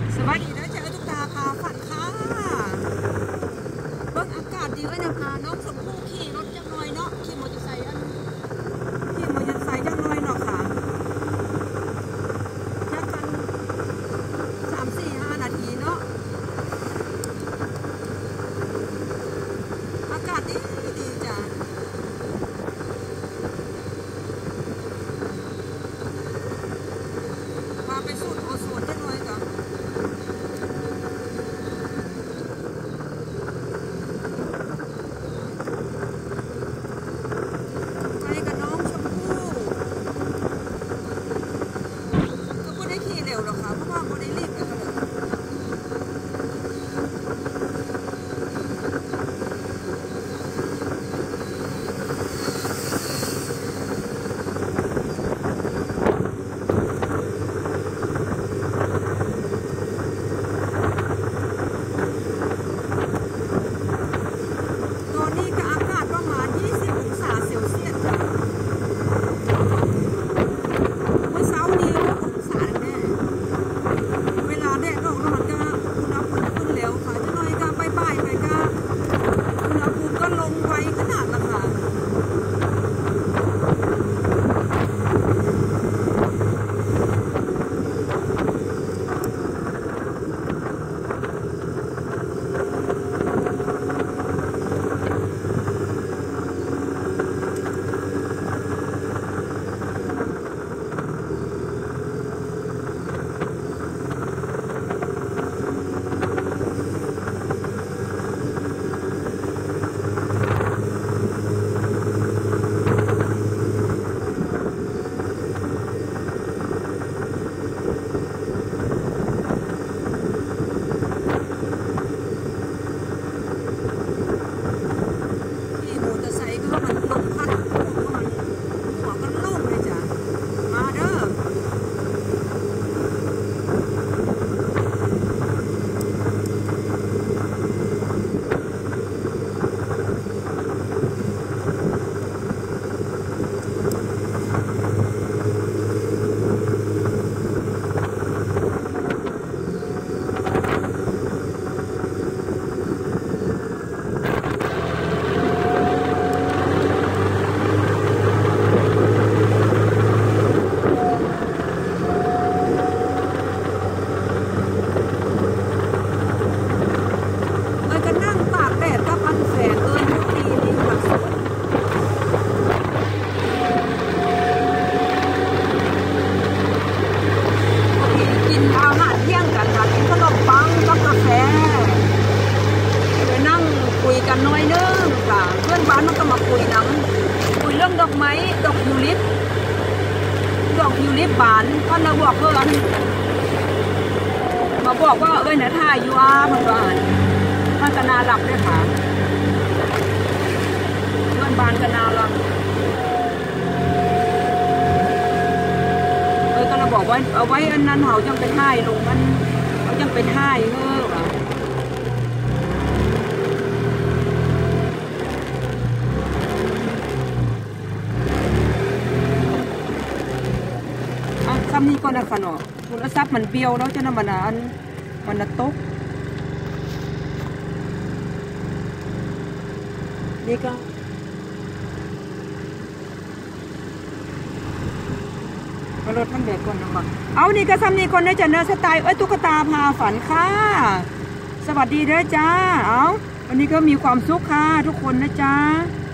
สวัสดีนะเจ้าตุ๊กตาพาฝันค่ะเบิ่งอากาศดีไว้นะพาน้องชมพู่ขี่รถจังหน่อยเนาะขี่มอเตอร์ไซค์จังหน่อยเนาะค่ะยักกัน3-4-5 นาทีเนาะอากาศดีจ้ะพาไปสูดโอโซนจังหน่อยจ้ะบานก็เราบอกเพื่อนมาบอกว่านะท่าอยู่มันก็มันก็น่ารักด้วยค่ะเพื่อนบานก็น่ารักก็เราบอกว่าเอาไว้อันนั้นเขาจังไปท่ายลงมันเขาจังไปท่ายซ้ำนี้ก็นะคะเนาะโทรศัพท์มันเบี้ยวแล้วจะนำมันตกนี่ก็รถมันเบรกก่อนนะคะเอานี่ก็ซ้ำนี้คนได้จะเนื้อสไตล์ตุ๊กตาพาฝันค่ะสวัสดีด้วยจ้าเอาวันนี้ก็มีความสุขค่ะทุกคนนะจ้า